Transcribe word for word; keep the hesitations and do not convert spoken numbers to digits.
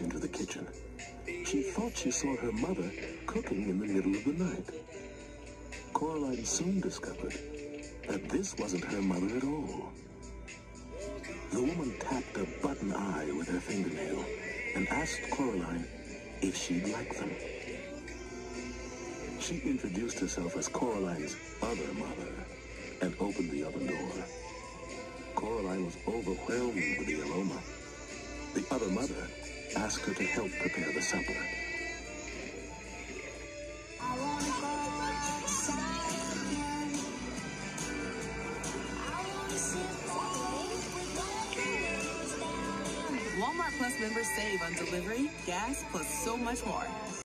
enter the kitchen. She thought she saw her mother cooking in the middle of the night. Coraline soon discovered that this wasn't her mother at all. The woman tapped a button eye with her fingernail and asked Coraline if she'd like them. She introduced herself as Coraline's other mother and opened the oven door. Coraline was overwhelmed with the aroma. The other mother asked her to help prepare the supper. Walmart Plus members save on delivery, gas, plus so much more.